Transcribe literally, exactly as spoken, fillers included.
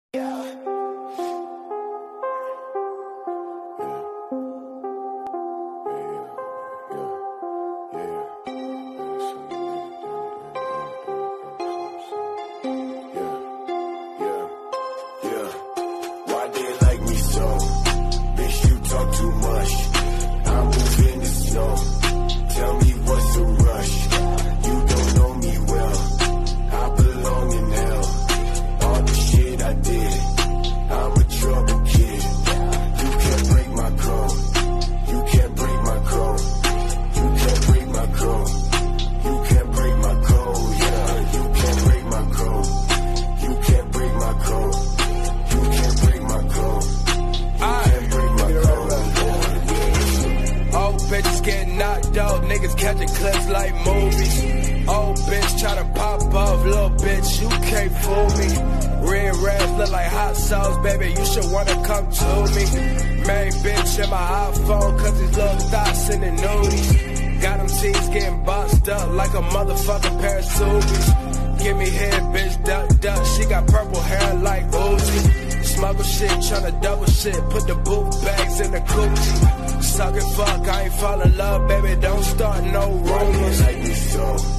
Yeah. Bitches getting knocked out, niggas catching clips like movies. Old bitch try to pop off, little bitch, you can't fool me. Red rags look like hot sauce, baby, you should wanna come to me. Main bitch in my iPhone, cause these little thoughts in the nudies. Got them teens getting boxed up like a motherfucking pair of Subies. Give me head, bitch, duck, duck, she got purple hair like Uzi. Smuggle shit, tryna double shit, put the boot bags in the coochie. Suck and fuck, I ain't fall in love, baby, don't start no rumors. Like me so